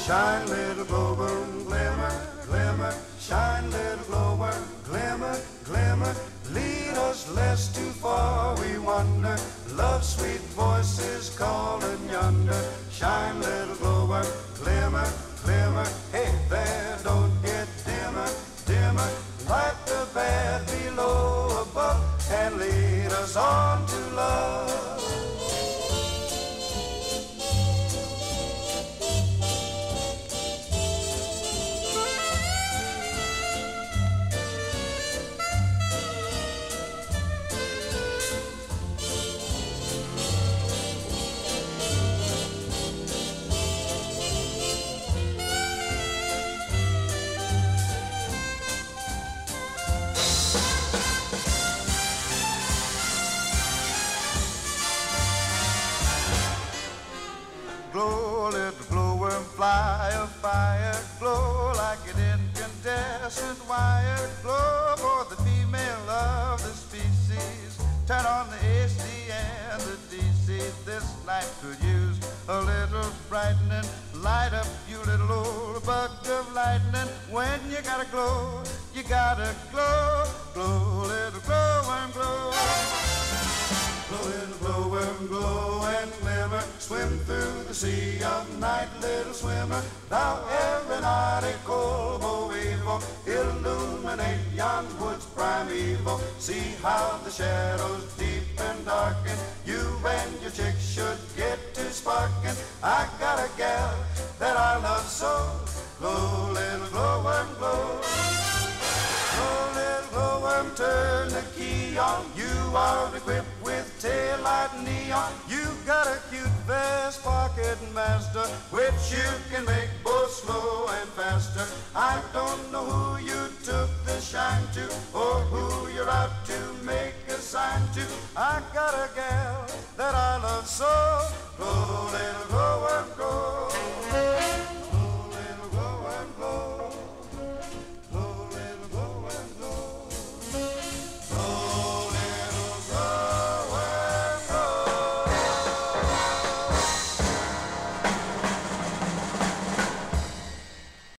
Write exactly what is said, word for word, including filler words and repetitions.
Shine, little glowworm, glimmer, glimmer. Shine, little glowworm, glimmer, glimmer. Lead us lest too far we wander. Love's sweet voices calling yonder. Shine, little glowworm, glimmer, glimmer. Hey there, don't get dimmer, dimmer. Light the bed below above and lead us on to love. Glow, little glowworm, fly a fire. Glow like an incandescent wire. Glow for the female of the species. Turn on the A C and the D C. This night could use a little brightening. Light up, you little old bug of lightning. When you gotta glow, you gotta glow. Glow, little glowworm, glow. Glow, little glowworm, glow and glimmer. Swim through the sea of night, little swimmer. Thou aeronautical boevo, illuminate yon woods primeval. See how the shadows deep and darken. You and your chick should get to sparking. I got a gal that I love so. Glow, little glowworm, glow. Glow, little glowworm, turn the key on. You are equipped with taillight neon. You got a cute vest pocket master, which you can make both slow